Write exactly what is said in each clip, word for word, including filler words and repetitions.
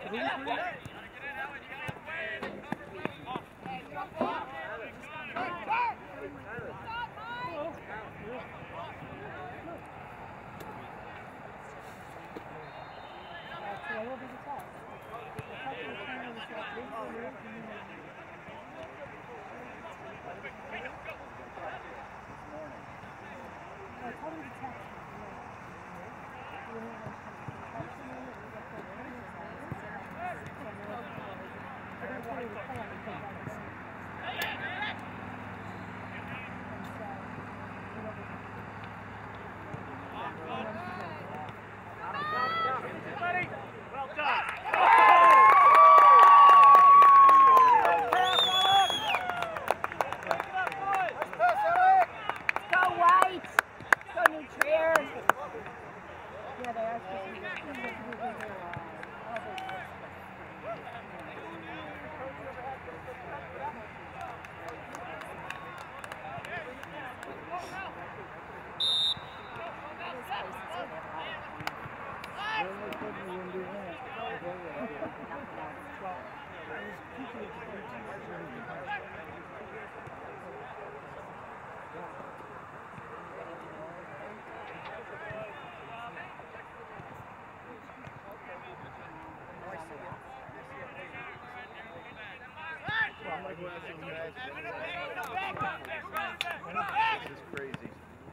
This is crazy.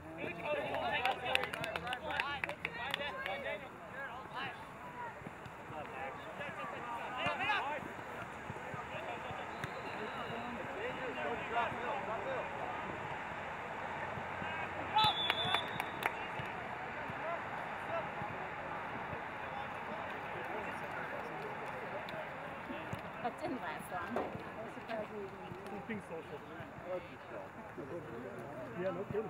That didn't last long. Something social. Yeah, no kidding.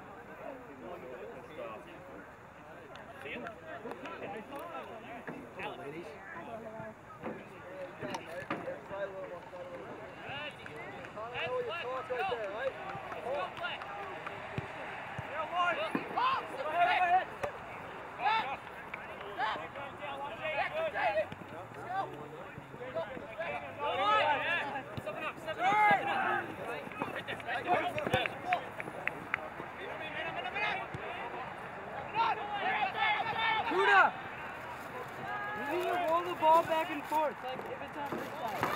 Hello, ladies. Kuda! You need to roll the ball back and forth, like if it's on this side.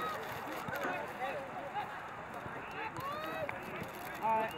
Alright.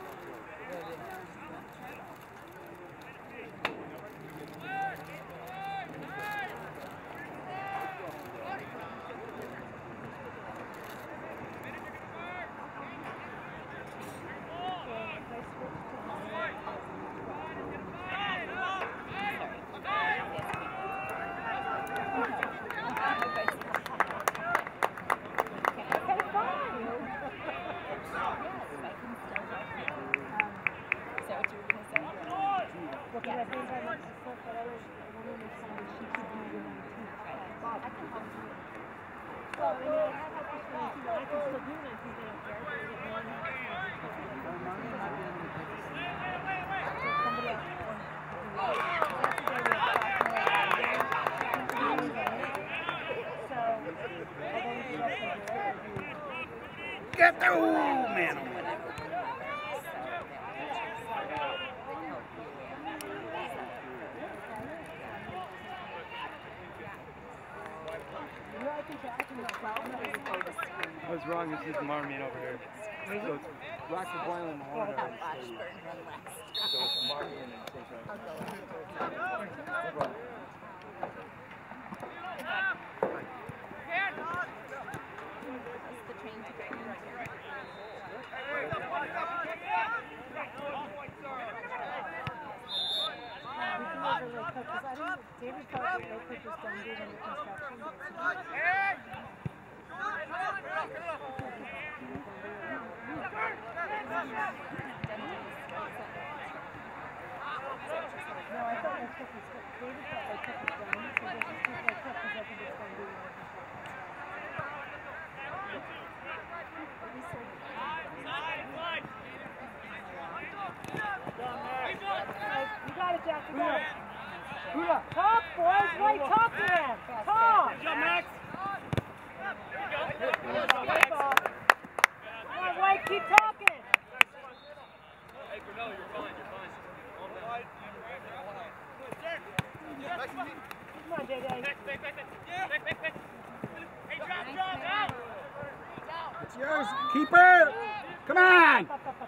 Get the oh, man. What's wrong is this Marmion over here. So it's Rockford Boyle and Mahoney. So it's Marmion and Saint John. David thought that they could just done doing the construction. No, I thought that's what was David thought they took it down, so they just keep like that because I think it's going to do You got it, Jack. You got it. Top, boys. Right, top to him. Top. Good job, Max. keep talking. Hey, Cornell, you're fine, you're fine. Come on, Day Day. Hey, drop, drop, out! It's yours. Keeper. Come on.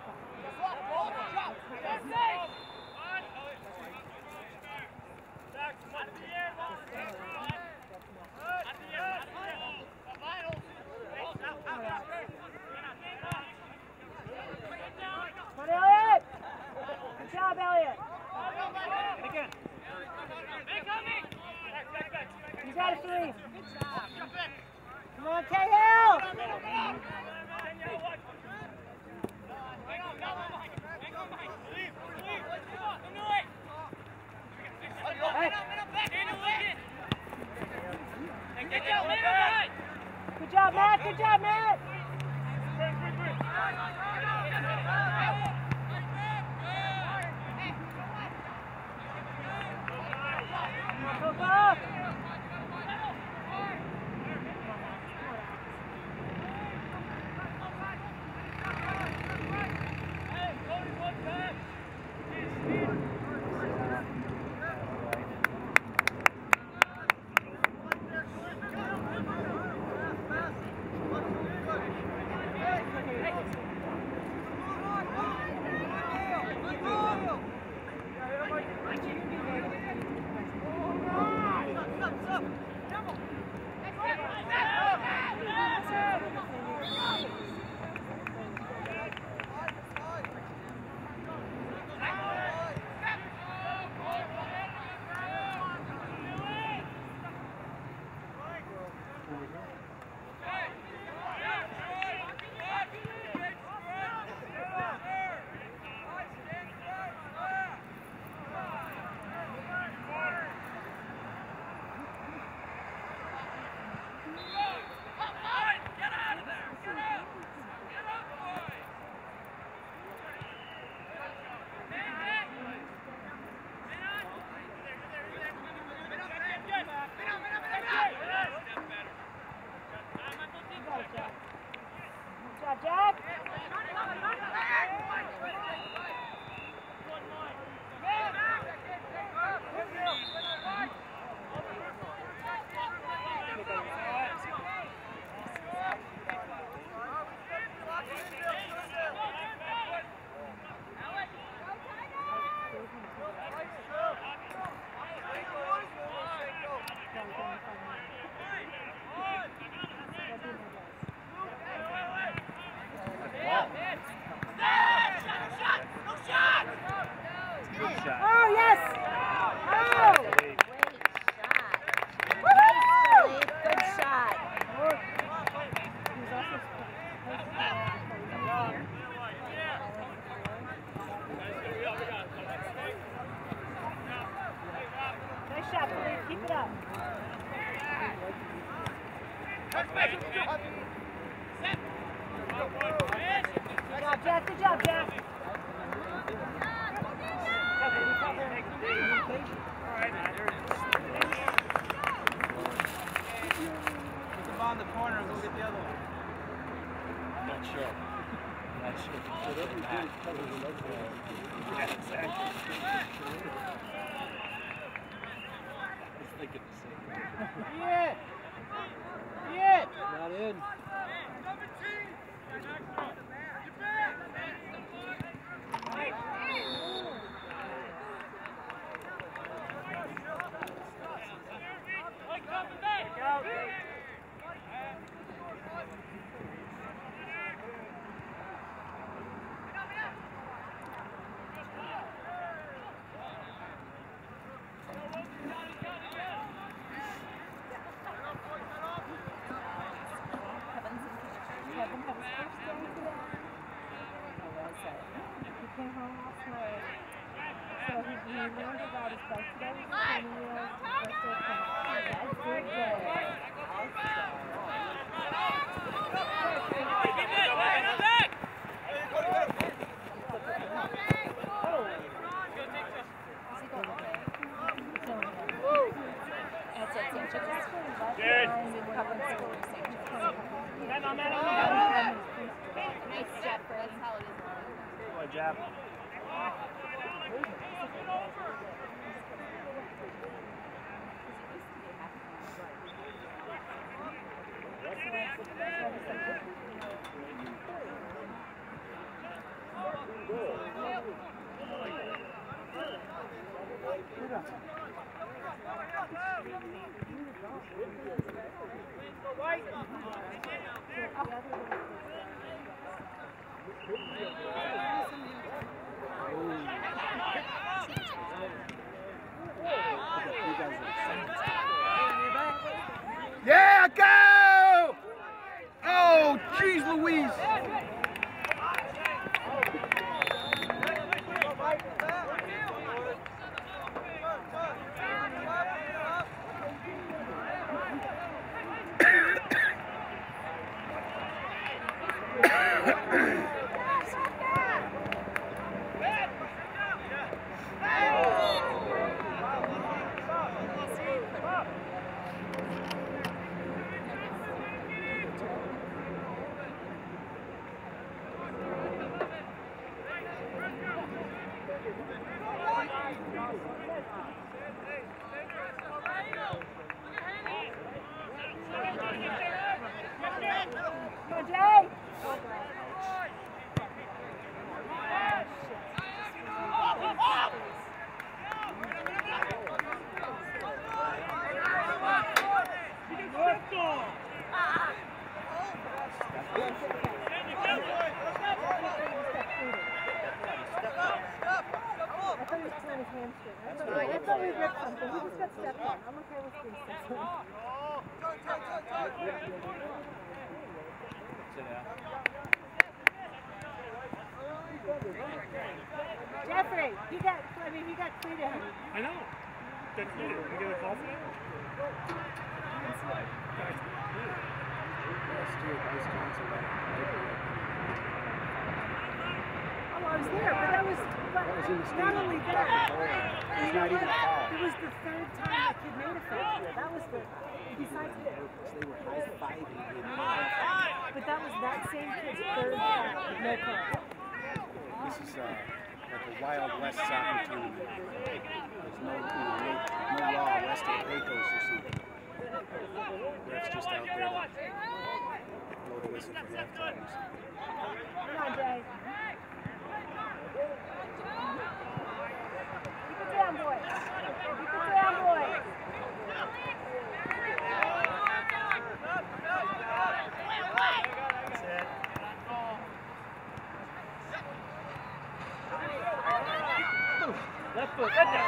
Come on, Elliot. Good job, Elliot. You got a three. Come on, Cahill. Good job, Matt. Good job, Matt. Go, go. Jack. Oh, yes! Oh! Great shot. Woo! Good shot. Nice shot, Philippe. Keep it up. Good job, Jack. Good job, Jack. Put the ball in the corner and go get the other one. Not sure. Not sure. Whatever you do is cover the leg. Yeah, exactly. I was thinking the same thing. Yeah! Yeah! Not in. Kevin had his first game today. How was it? He came home last night. So he, he learned about his bike today. He was twenty years old. That's good day. Nice step for Good jab. Yeah, go! Oh, jeez Louise! Jeffrey, he got, I mean, he got cleated. I know. Got cleated. Did you get a call for that? Oh, I was there, but that was, but That was in the not stadium. only that. It's not even a foul. It was the third time that kid made a foul here. That was the, besides it. They were high-fiving him. But that was that same kid's third foul with no call. This is uh, like a Wild West soccer team. There's no, you know, no, no law west of Pecos or something. Ref's just out there to blow the whistle for halftime or something. Come on, Jay. Keep it down, boy. Keep it down, boy. That's it. Left foot. Get down.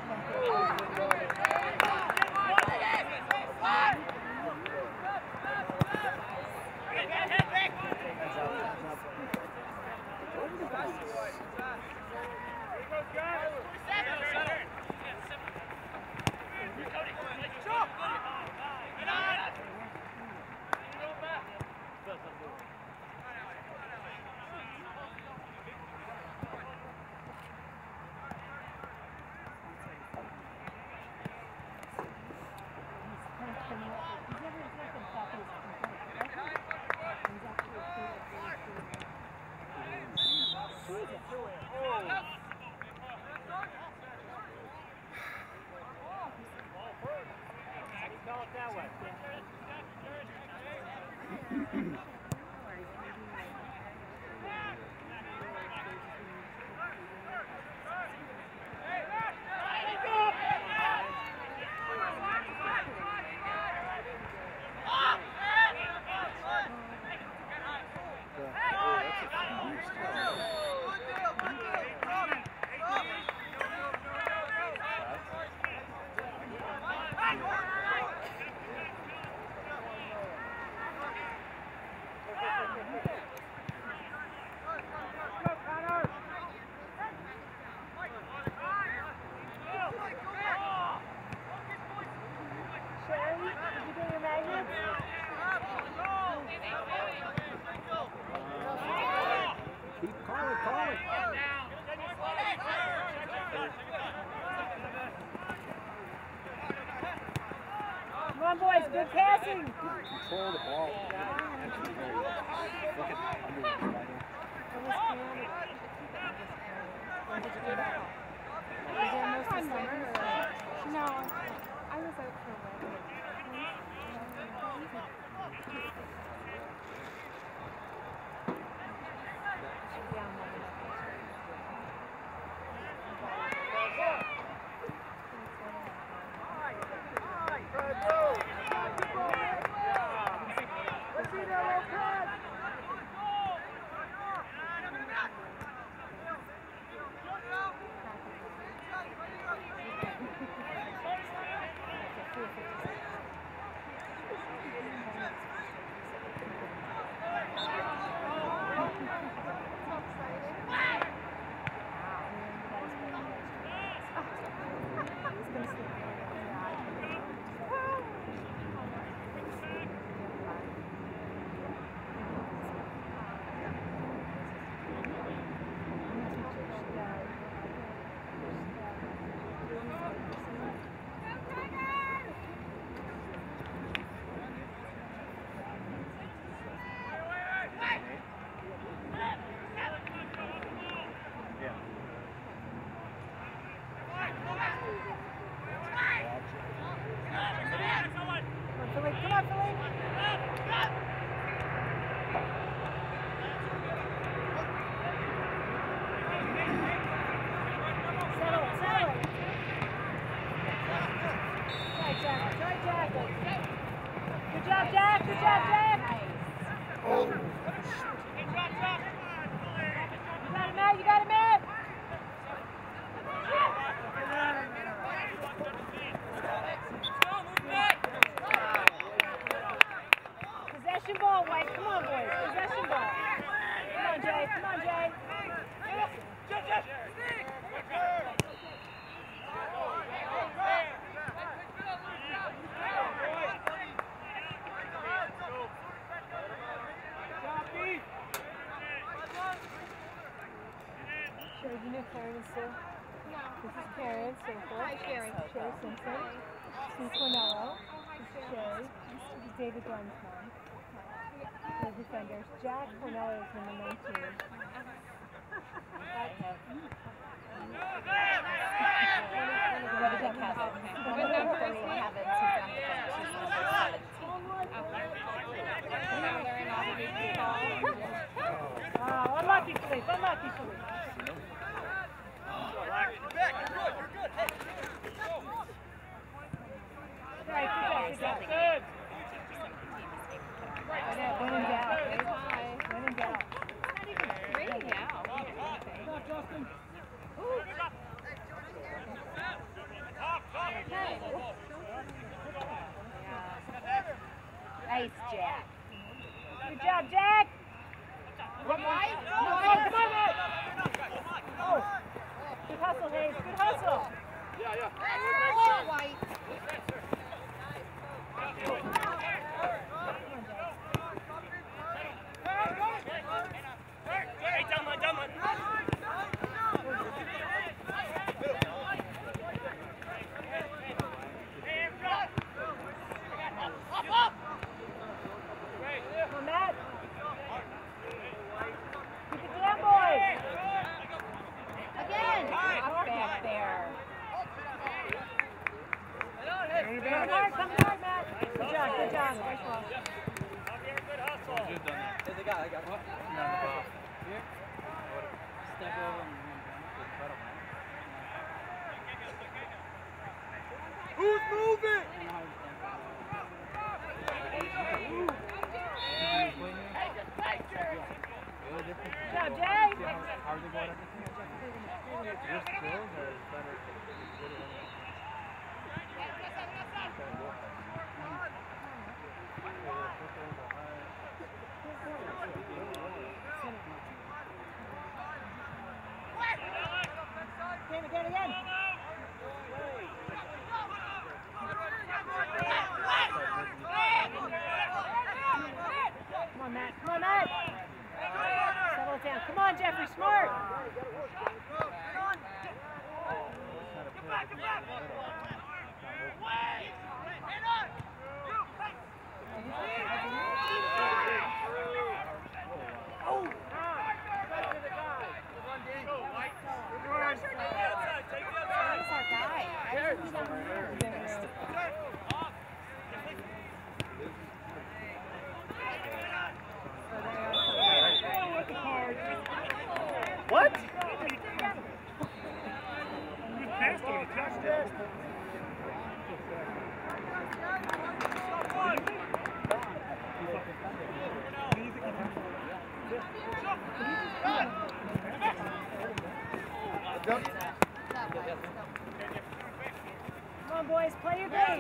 Come on, boys, good passing. Control the ball. Look at under the Did you get out? Was there most of the summer or? No, I was out for a wedding. Karen is still. No. This is Karen Simpson. Hi, Sherry. Sherry Simpson. Steve Cornello. This is Sherry. This is David Glenn's mom. The defenders. Jack Cornello is number nineteen. Oh, unlucky Philippe, unlucky Philippe. Right, good job, good job. Good. When in doubt, right? When in doubt. It's not even three now. Good job, Justin. Nice, Jack. Good job, Jack. Come on, come on, come on, man. Oh, good hustle, Hayes. Good hustle. Yeah, yeah. Oh, White. Hey, down line, down line. Come on, Matt. Keep it down, boys. Again. Up back there. Come hard, come hard, Matt. Good job, good job. Nice ball. Good done that. Hey, they got, I got what? No, no. Here? Step over and who's moving? Good job, Jay. How are they going up this year? Your skills are better. Again, again, again. Come on, Matt. Come on, Matt. Settle it down. Come on, Jeffrey. Smart. Come on, boys, play your game.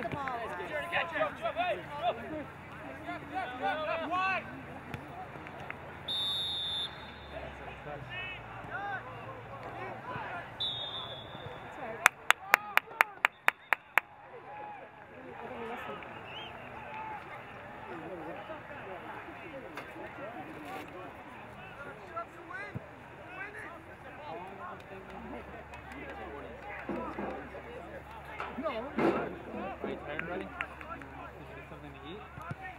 Are you tired already? Did you get something to eat?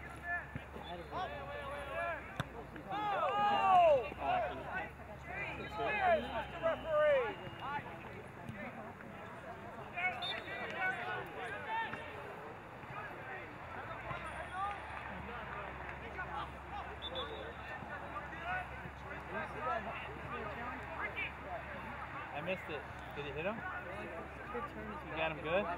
I missed it. Did he hit him? You got him good?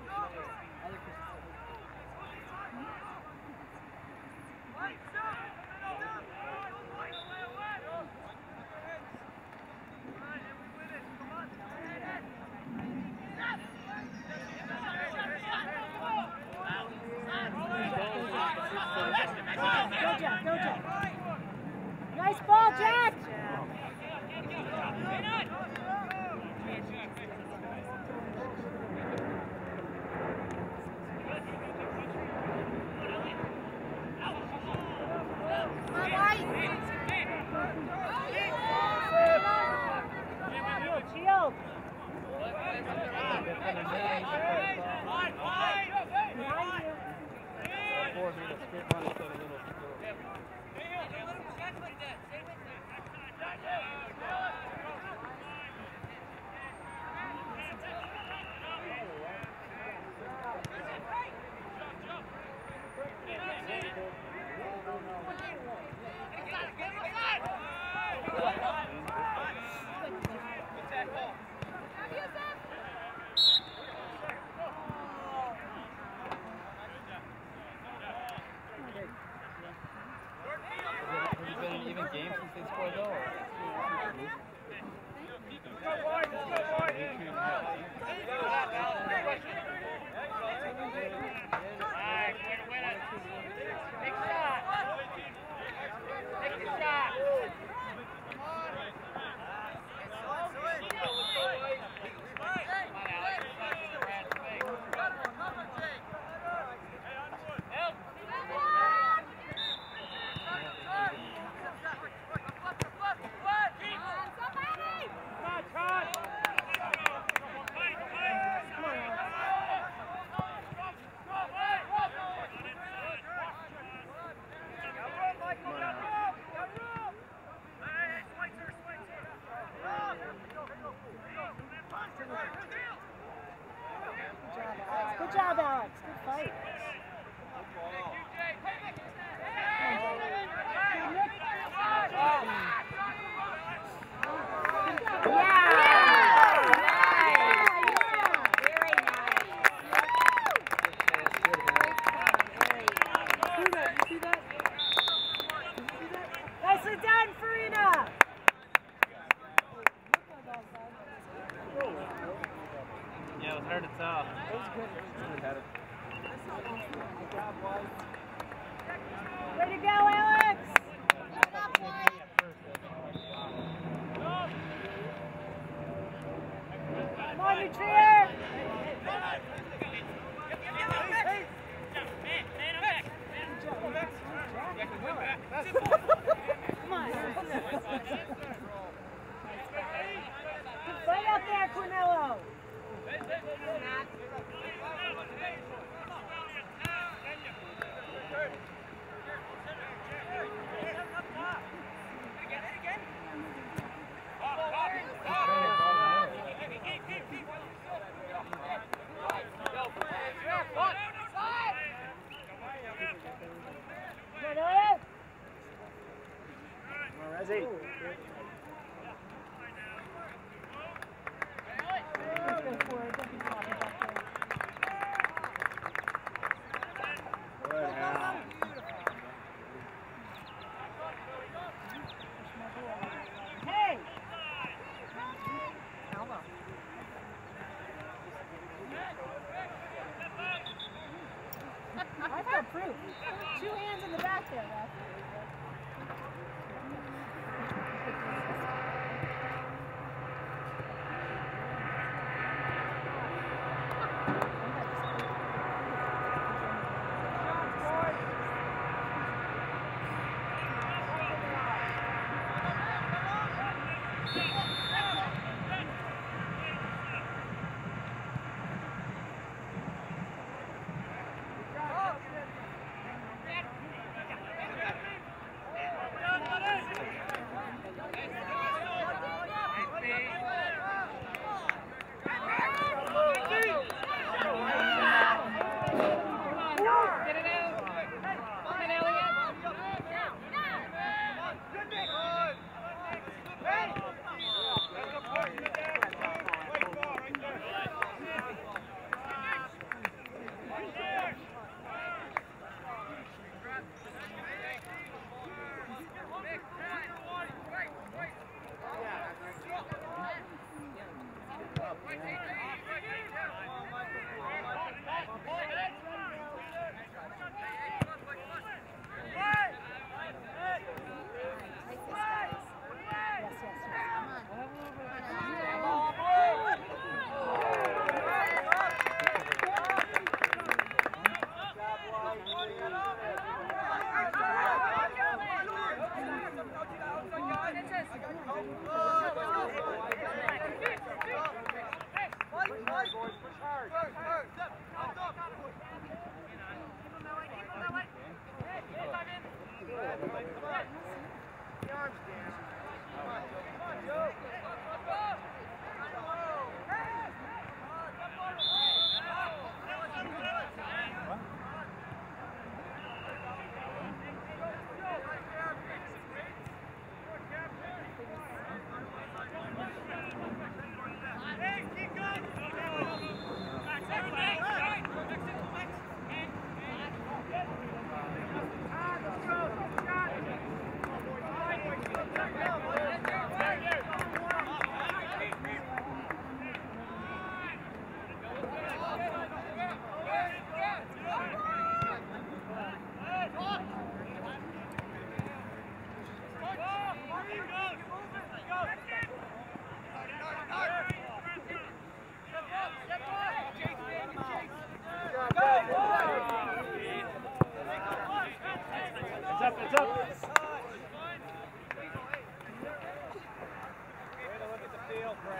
Go, Jack, go, Jack. Nice ball, Jack. Shield. Behind you. Four feet of straight run instead of little. Good job, Alex. Good fight. Nicely done, Farina. Yeah, it was hard to tell. That was good. Way to go, Alex. Come on, you Trier. Come on. Good fight out there, Cornello.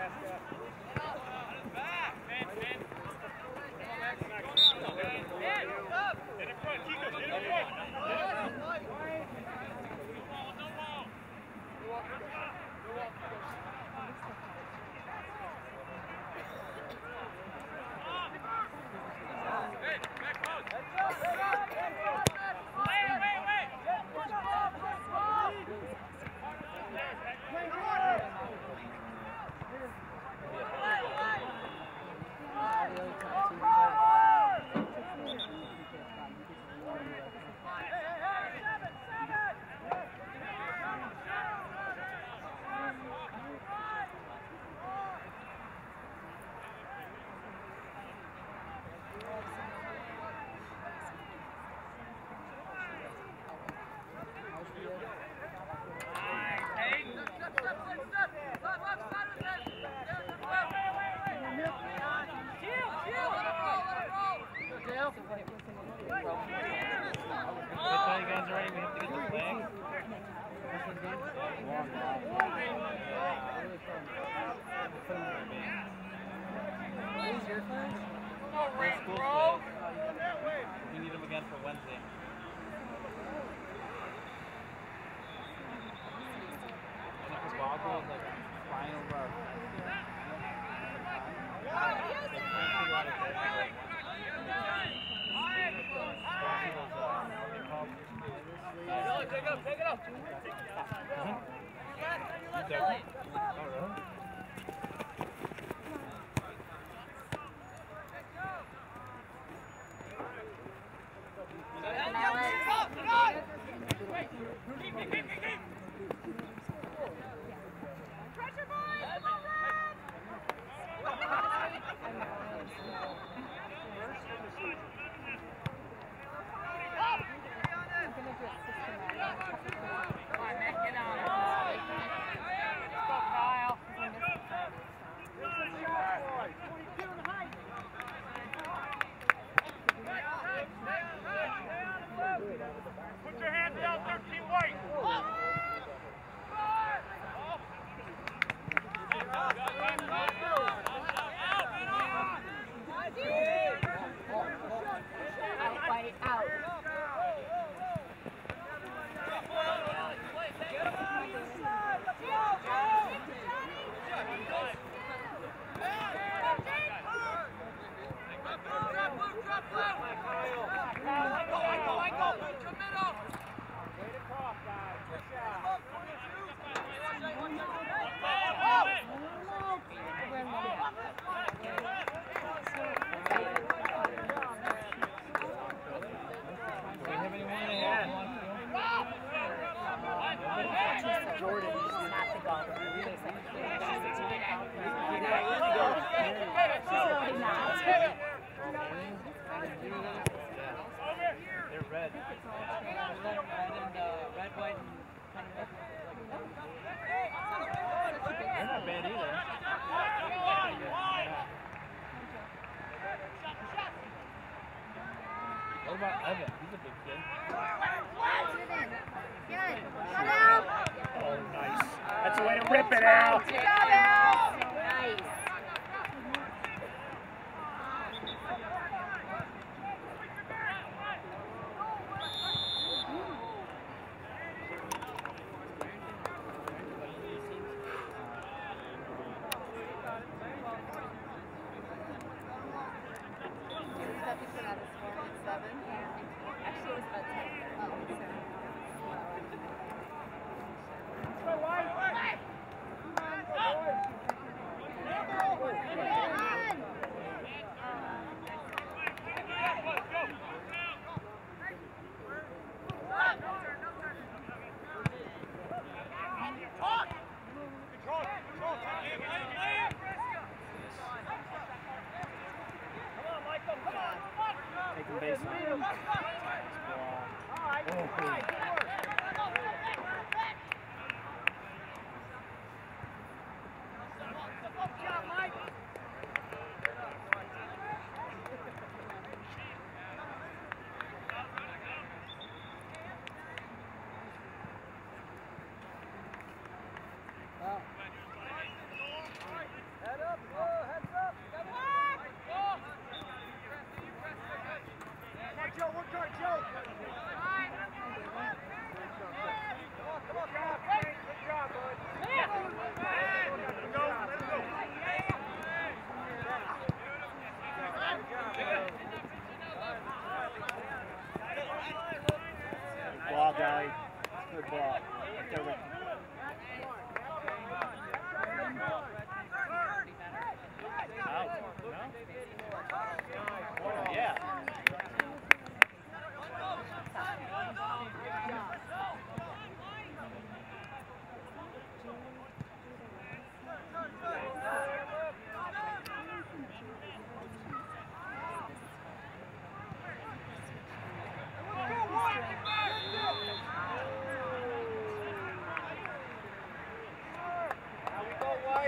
Rip it out. Good job, Al. Nice. Actually, it was about ten. Oh, sorry. Come on, boys.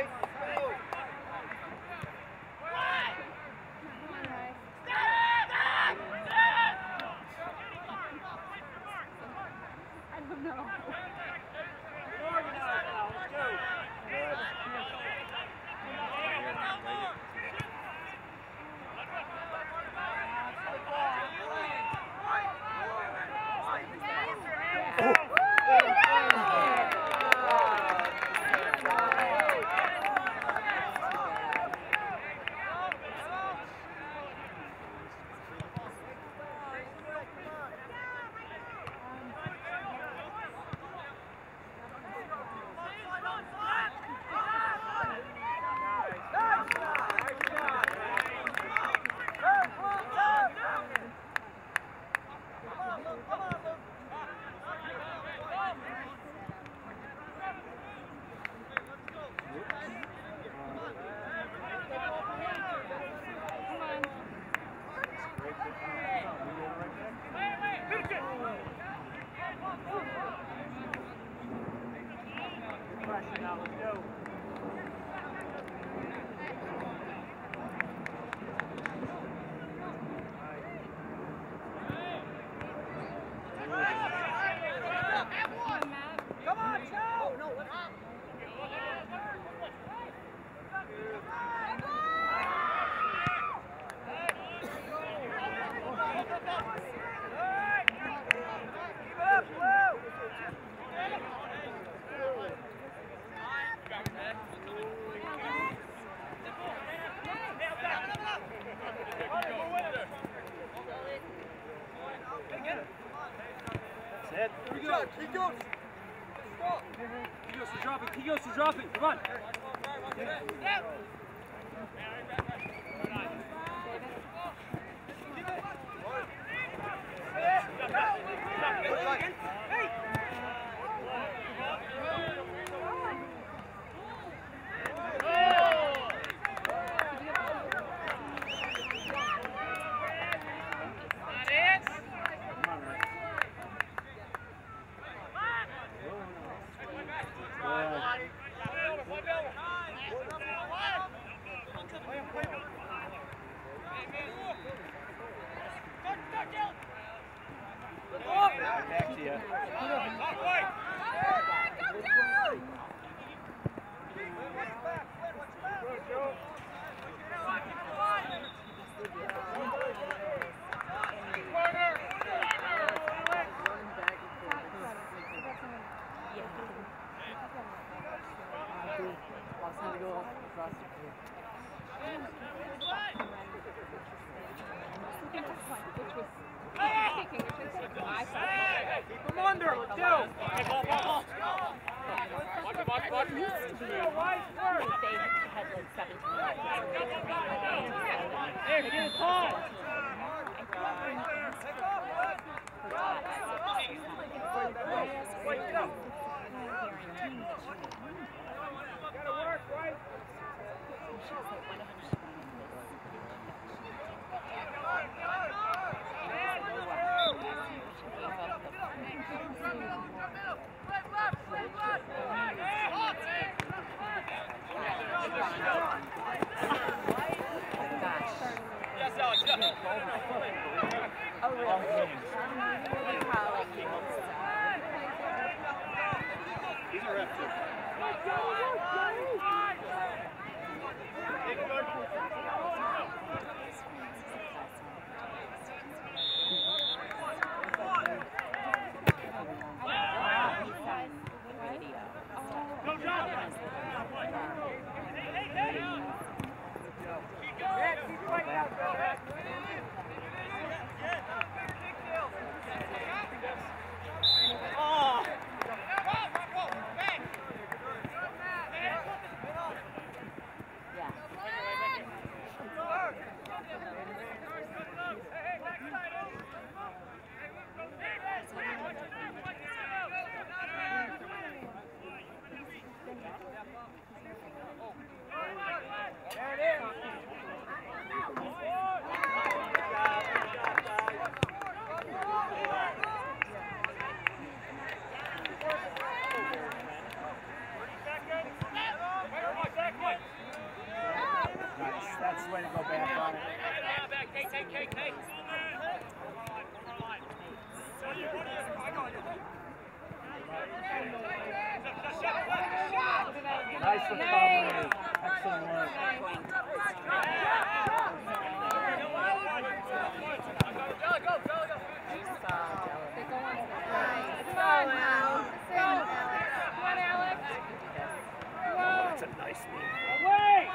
Oh! Nice recovery. Excellent work. That's a nice move. Away!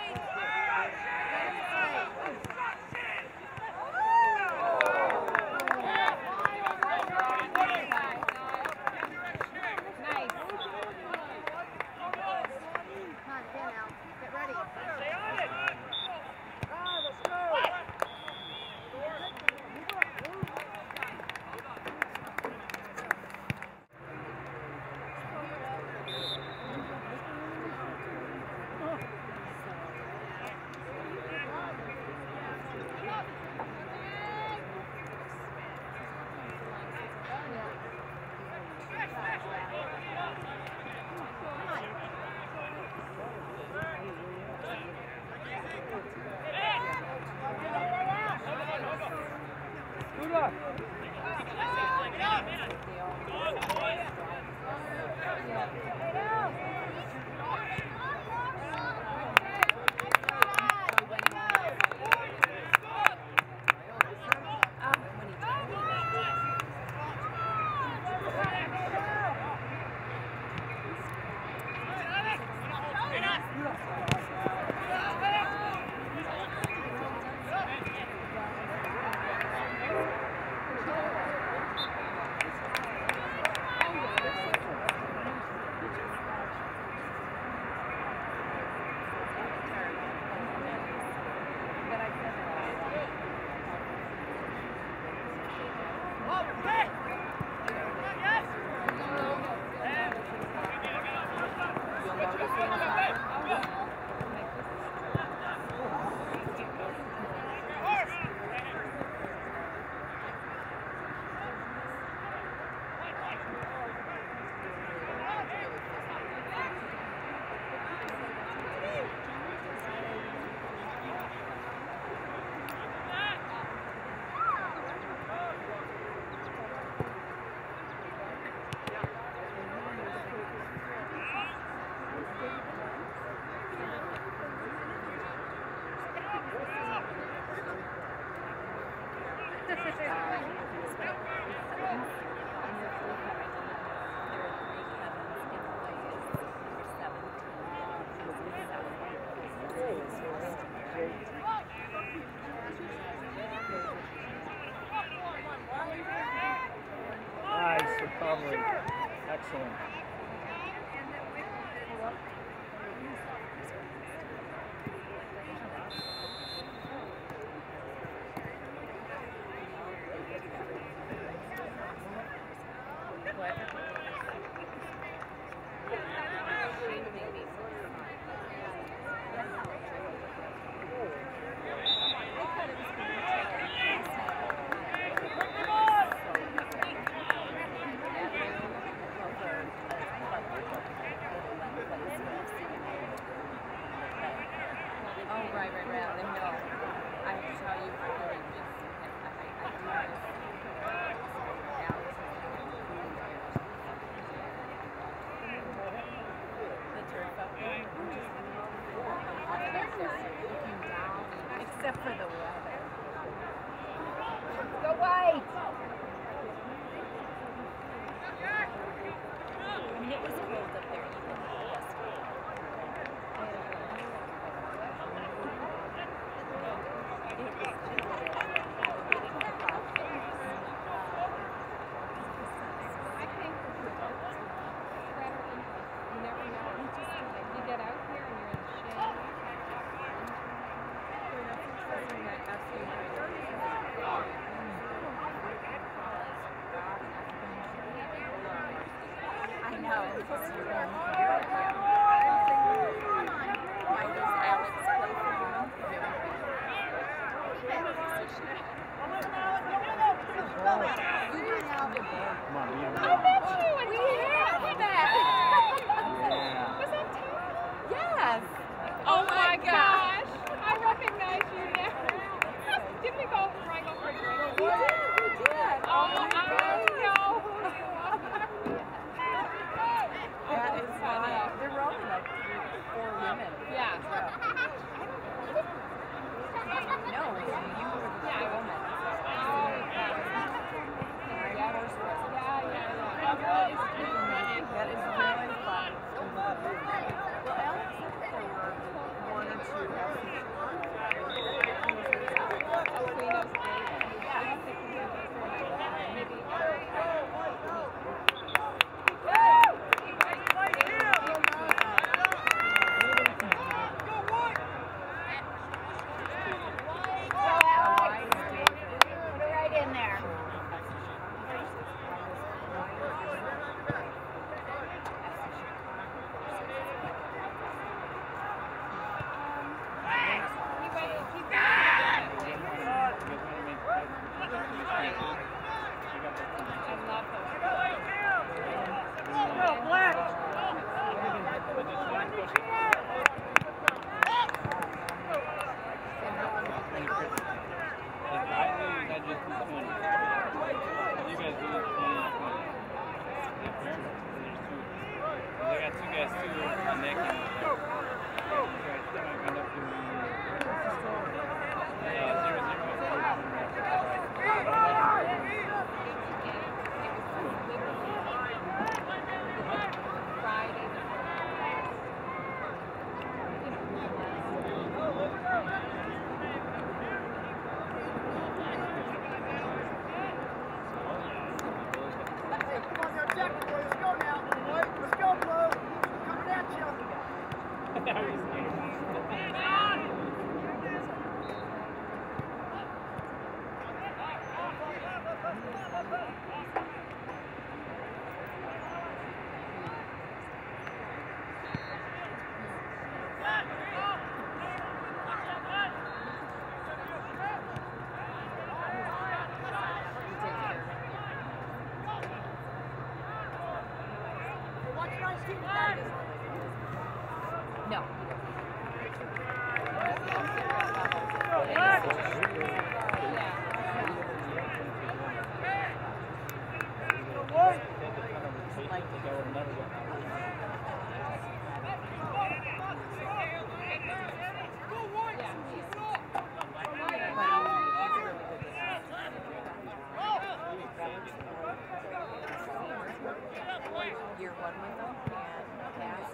Nice recovery. Excellent. Except for the weather. Go white! I mean, it was cold up there even yesterday. I think rather than, you never know, you just, you get out here and you're in the shade. I know. Why does Alex play for you? Come on, be I bet you we have that. Yeah. Was that Tara? Yes. Oh my gosh. I recognize you now. Give me both before I go for a drink. We did, we did. Oh, I know. That is funny. There were only like three, four women. Yeah. No, you were the Yeah. woman. Yeah, yeah, yeah. That is too funny. That is really fun. Well, Alex said that there were one or two houses. Queen of States. I don't think we have maybe. Right in there. No. Year one with them and passed.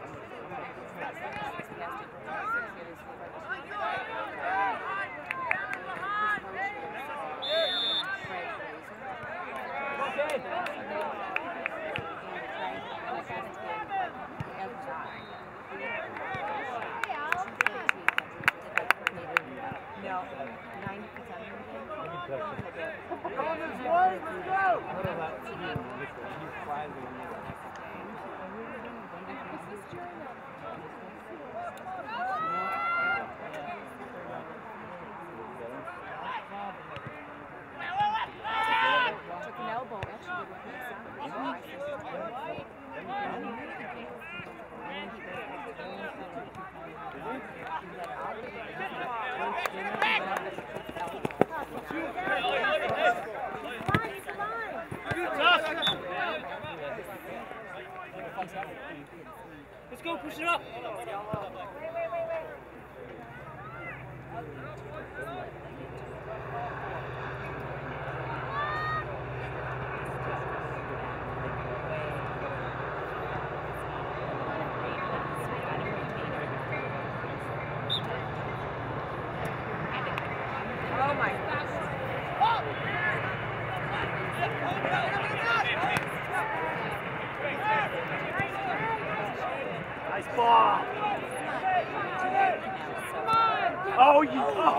No, ninety percent of took an elbow actually with Let's go, push it up. Oh my gosh. Nice ball. Oh, you. Oh.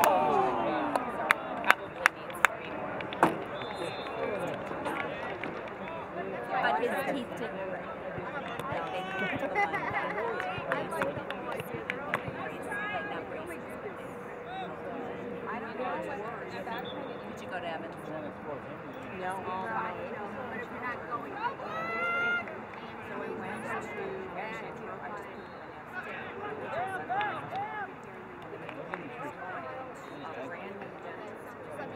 But his teeth didn't break. I don't know what's worse. Did you go to Evanston? No. But if you're not going, so we went to, actually, I just put him in a brand new dentist.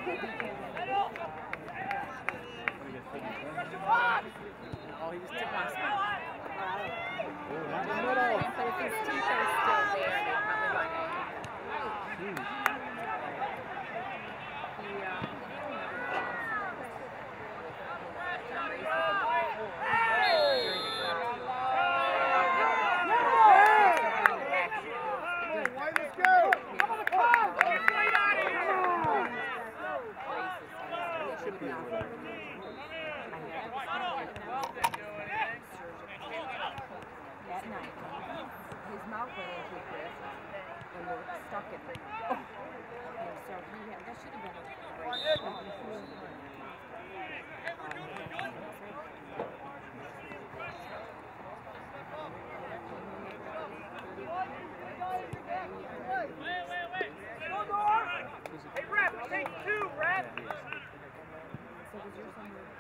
Oh, he just took my spot. But if his teeth are still there, they probably want to. He, um, that night, his mouth went into a grip and we're stuck in it. Oh. And so he had, that should have been a great um, Hey, Brett, take two, Brett! so was your son with,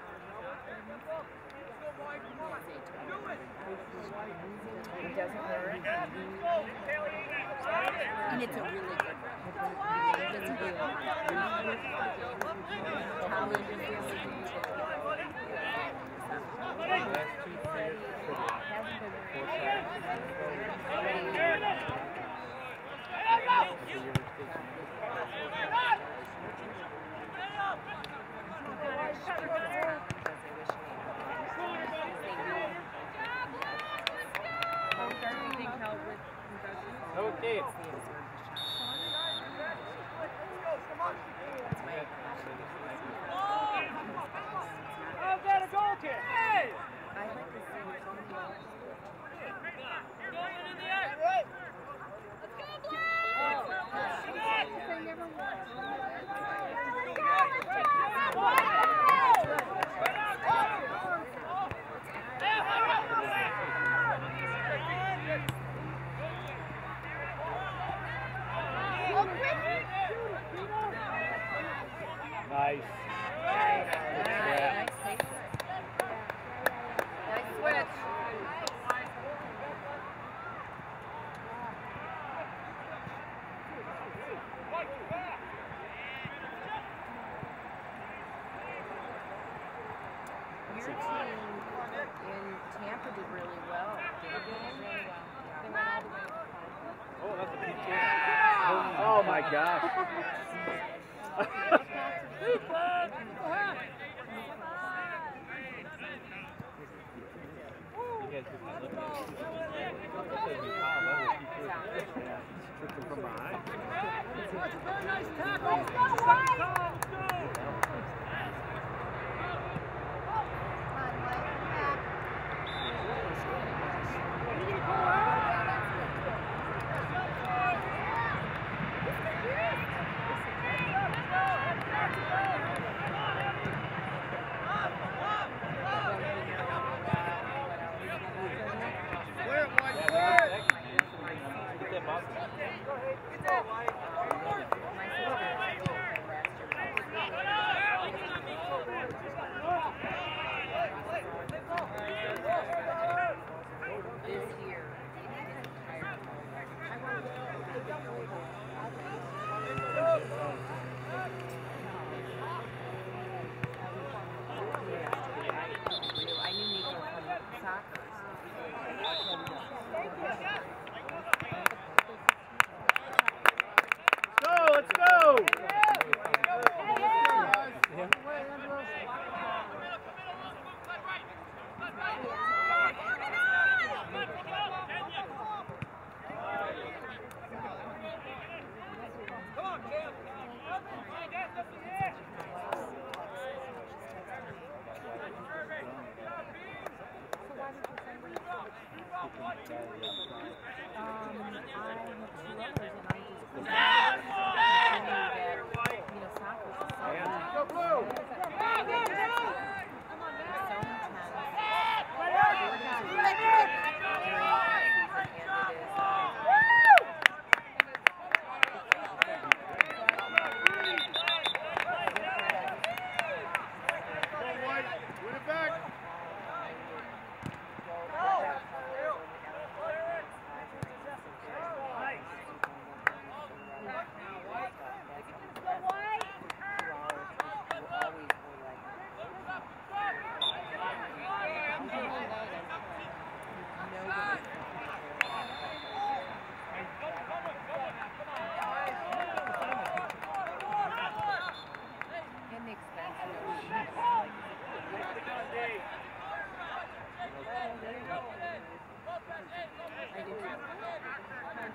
it doesn't hurt. And it's a really good one. It's a good one. Tommy is really Okay. I've got a goal kick! Hey! I like to see it on the wall. You're going in the air! Let's go, Nice. Nice. Nice. Nice switch. Your team in Tampa did really well. Did they really well? They went all the way to the final. Oh, that's a P K. Oh my gosh. From behind. That's a very nice tackle! Let's go, White!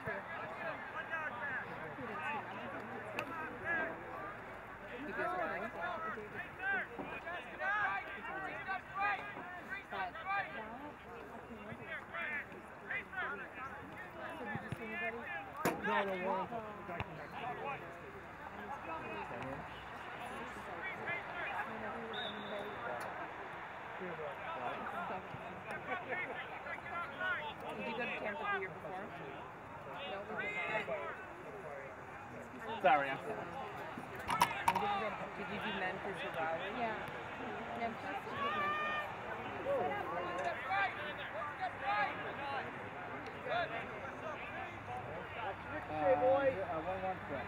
Because why? No, no, Warren. Did you go to Tampa the year before? No, we did not. Sorry, I'm Did you, go, did you do Memphis or Raleigh? Yeah. Memphis, we did Uh, boys. Uh, one, one, two.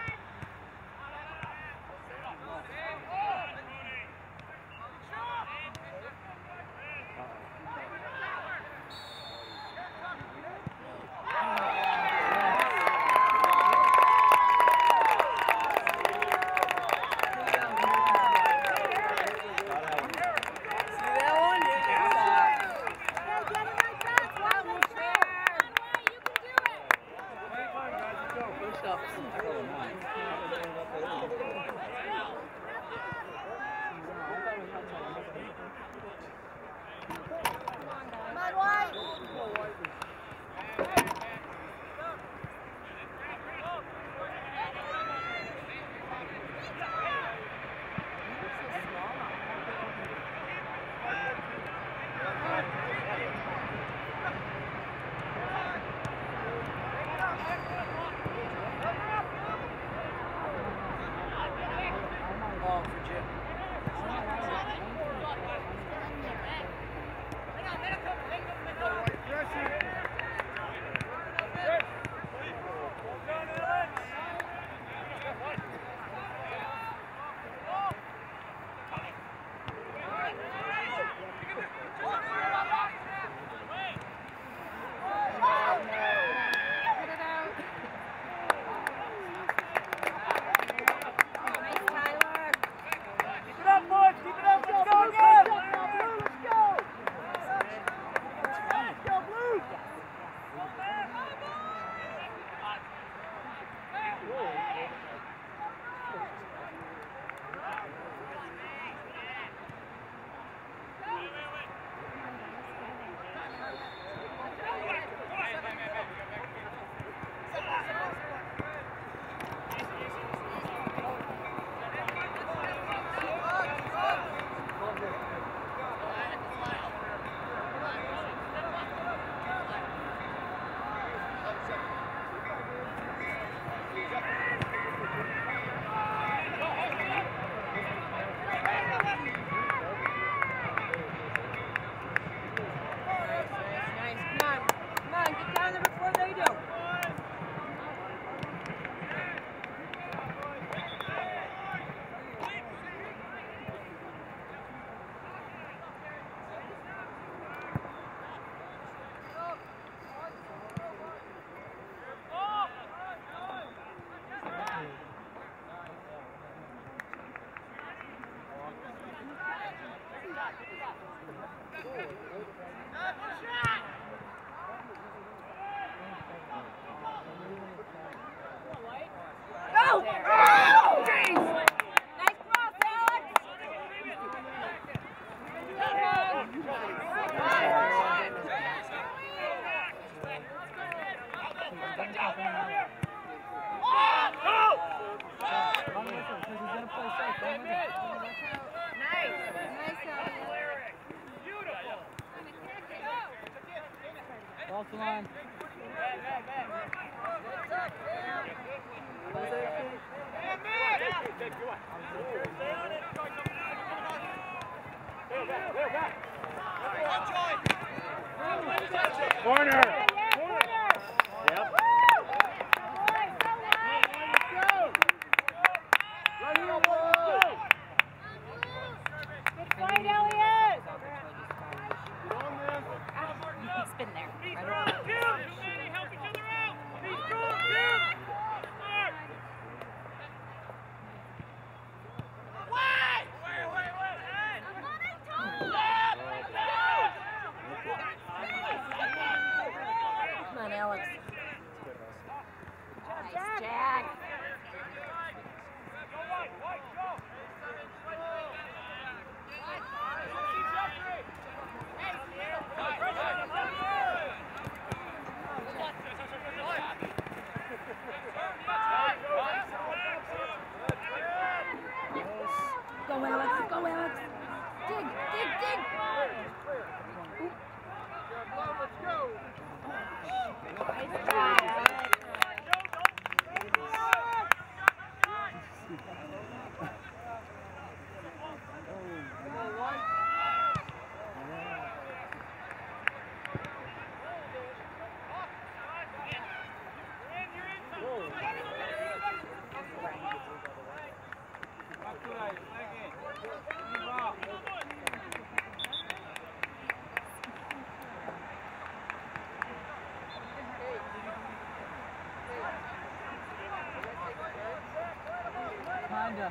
Corner! Alex. Go, Alex. Dig, dig, dig. Let's go. Nice try, Alex. Kinda.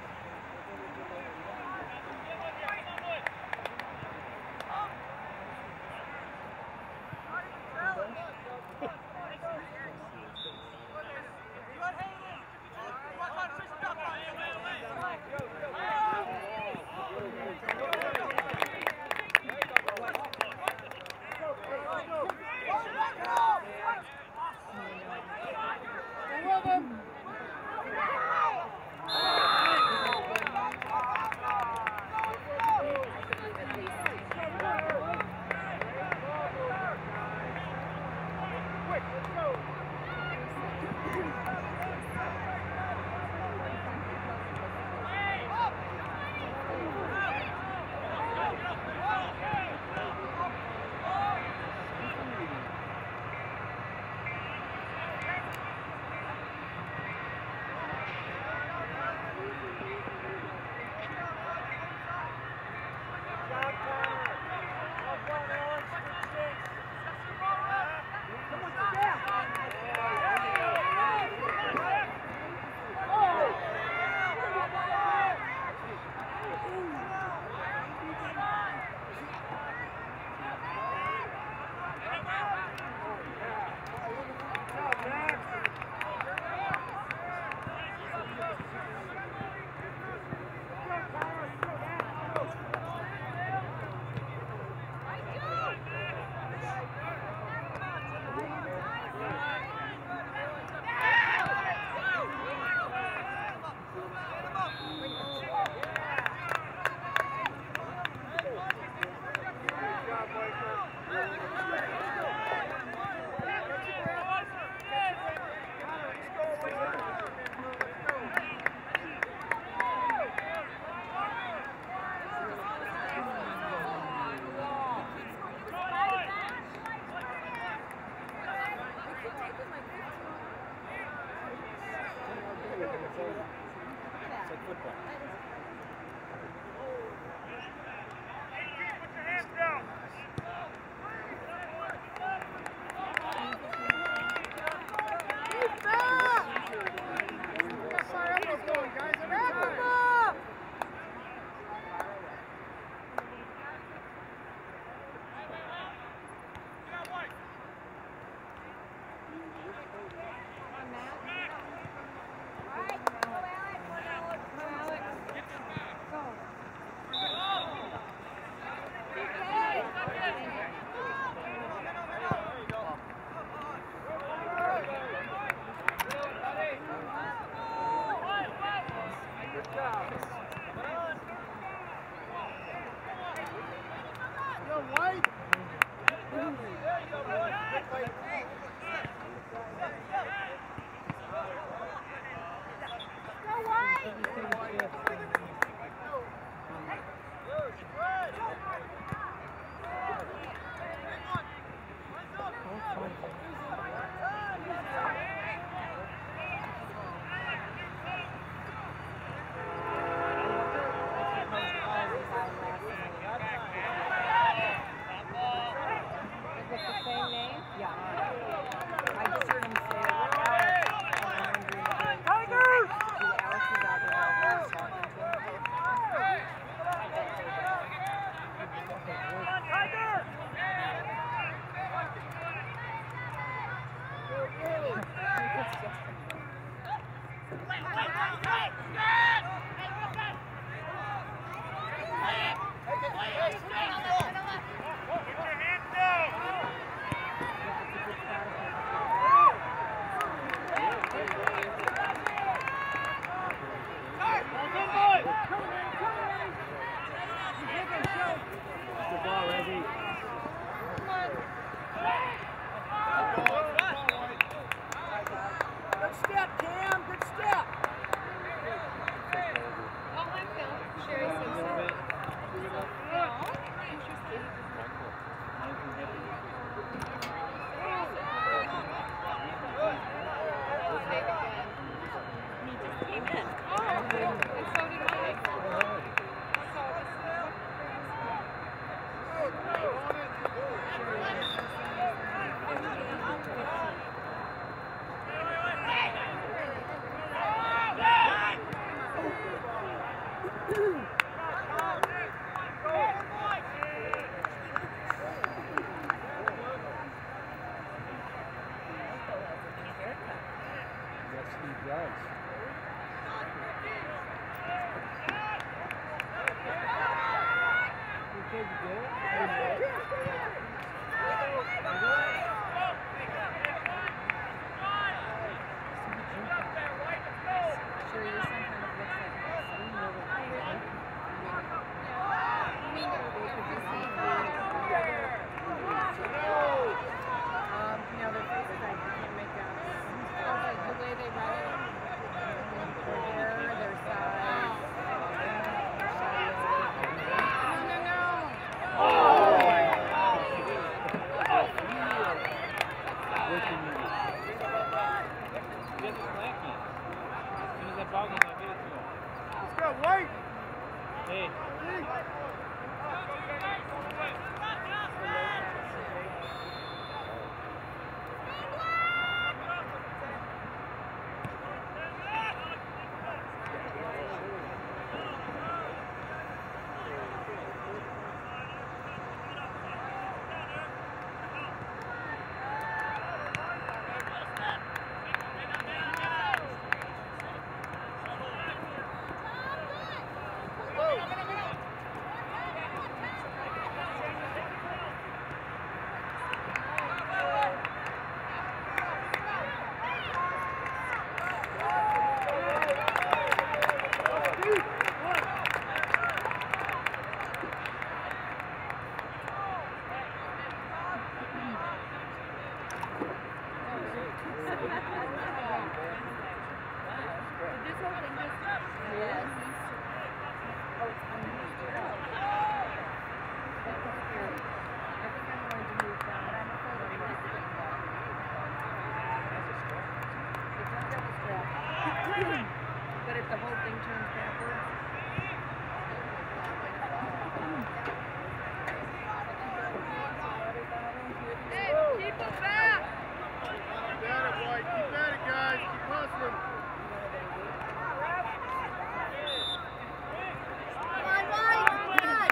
Is it the same name? Yeah. Yes, he does. You think you did it? Sure, your son kind of looks like my son. You know what I mean? I mean, it would be the same way. Um, you know, their faces, I can't make out. Oh, like the way they run it. Their hair, their size. No, no, no. Get the flanky. As soon as that ball goes, I get it to him. Let's go, White! Hey. But if the whole thing turns backwards. Hey, keep them back! Keep at it, White. Keep at it, guys. Keep hustling. Come on, White! Come on!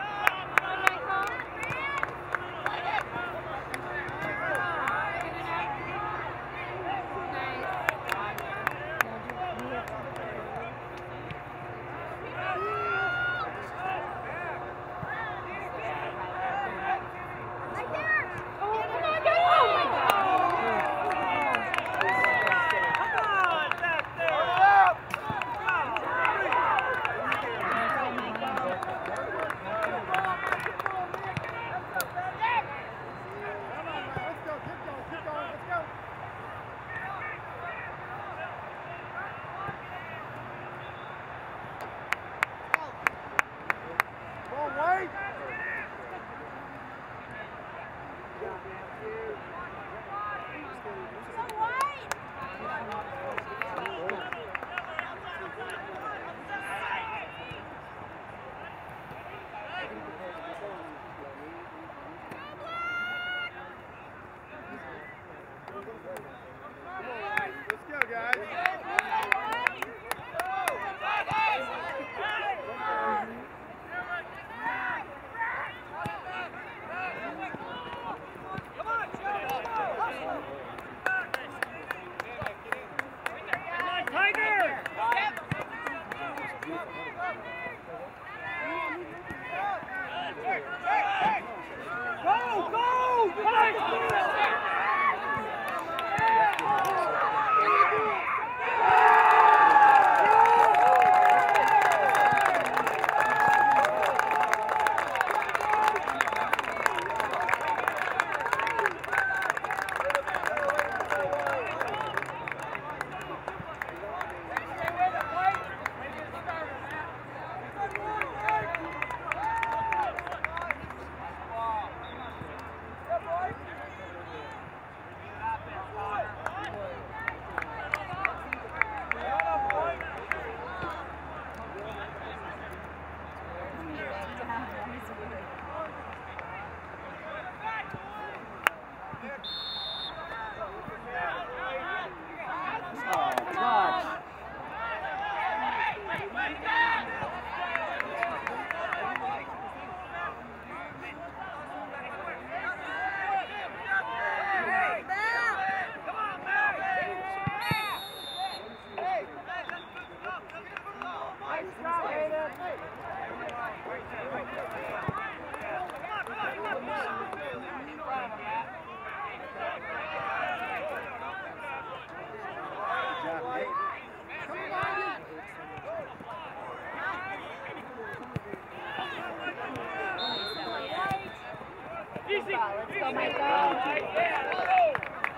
Let's go, Michael.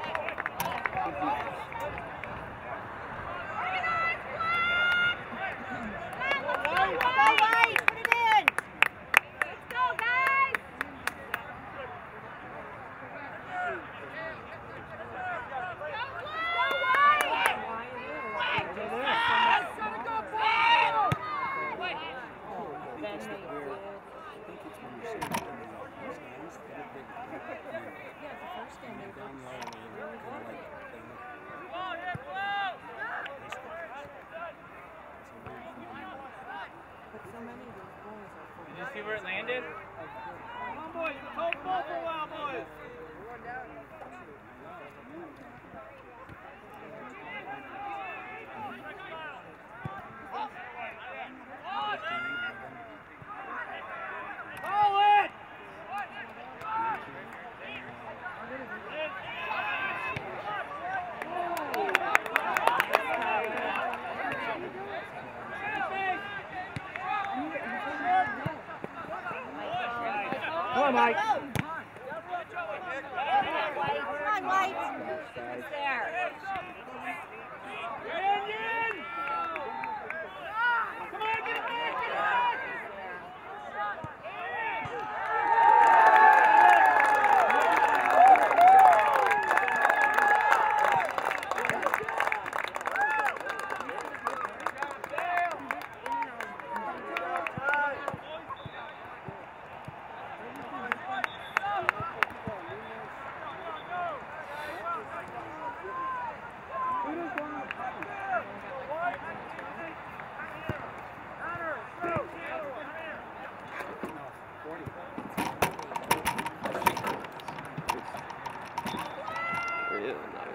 Did you see where it landed? Come on, boys. Let's hold the ball for a while, boys. Call it! Come on, Mike. Come on, White. It's there. Brandon! Come on, get it back, get it back! Really nice.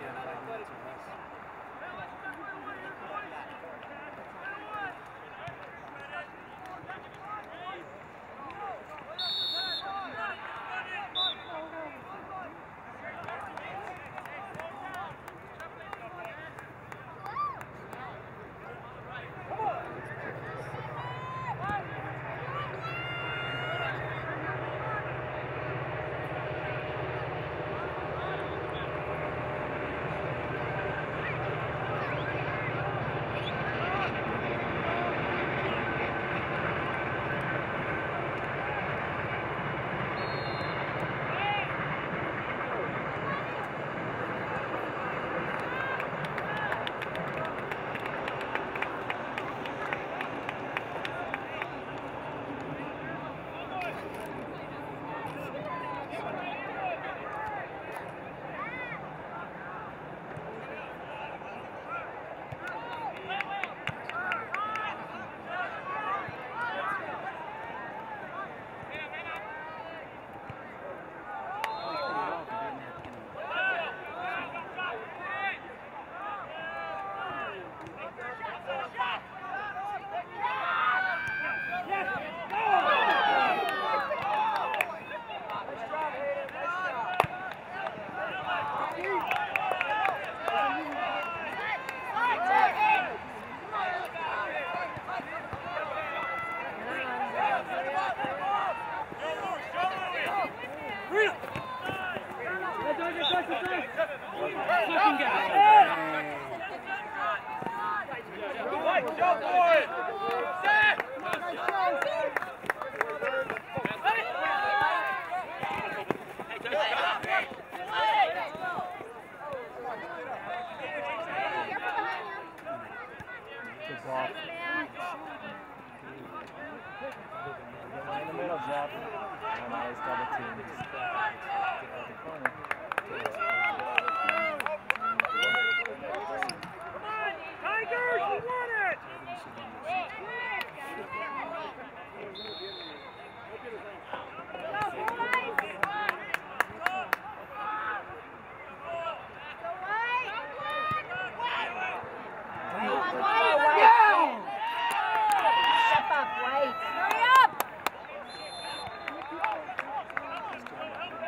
In the middle, Jeff. And I was double teamed. Just get out the corner. Come on, Tigers, you won it! Step up, White. Hurry up!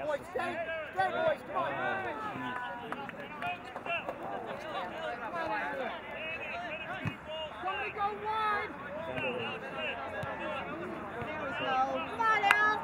boys, stay, stay, boys, come on. Somebody go wide. There we go. Come on, Al.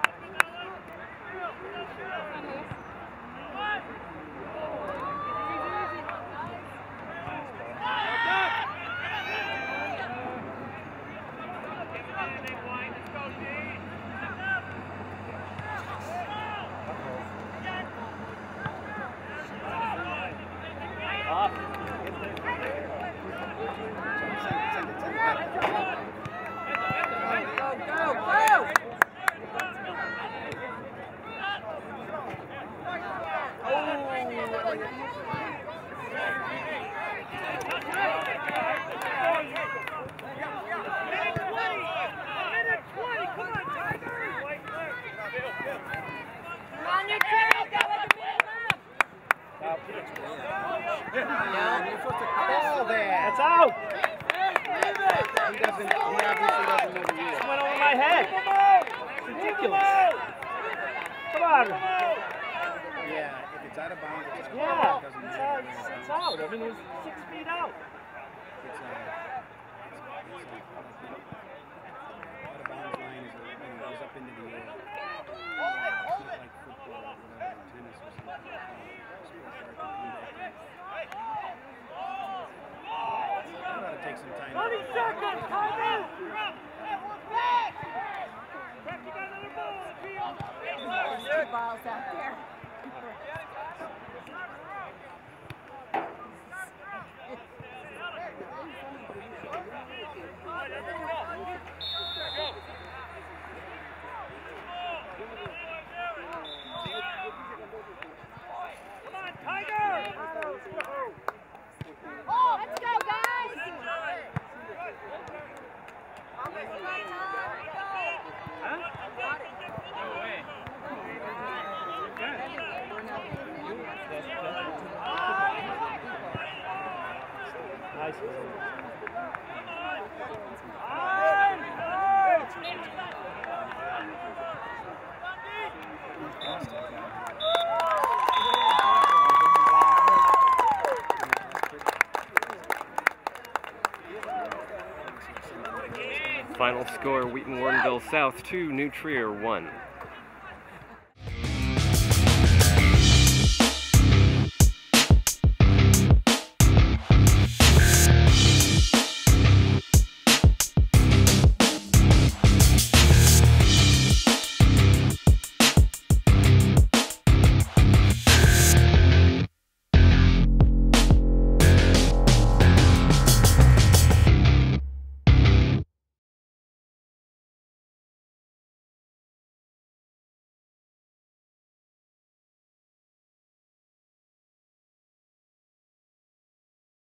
That's out! He doesn't, he obviously doesn't know the rules. It went over my head. It's ridiculous. Come on. Yeah, if it's out of bounds, it's out. Yeah, It doesn't it's matter. out. It's, it's out. I mean, it was six feet out. It's, uh, it's, it's, uh, out of bounds line is, you know, goes up into the air. It's not like football or whatever, tennis or something. Sport where it can come back in. That ought to take some time. thirty seconds, Tiger! There's two balls out there. Come on, Tiger! Oh, let's go, guys. Huh? No way. Nice. Final score, Wheaton Wardenville South two, New Trier one.